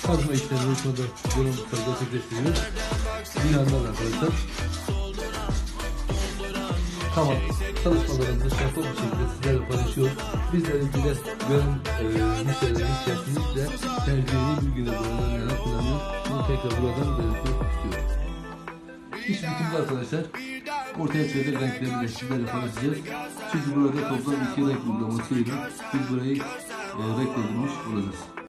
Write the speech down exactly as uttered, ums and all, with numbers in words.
kazma işlemleri sonra yorum gerçekleştiriyoruz. Dünyanın arkadaşlar. Tamam. Çalışmalarımızı şeffaf bir şekilde sizlerle paylaşıyoruz. Bizlerin bile gören e, müşterilerin kesinlikle tercihini bir güne boyunca kullanıyor. Bunu tekrar buradan belirtmek istiyorum. İş bitimde arkadaşlar. Ortaya çıkacak renkleri de sizlerle paylaşacağız. Çünkü burada toplam iki renk uygulamasıyla biz burayı e, renklendirmiş olacağız.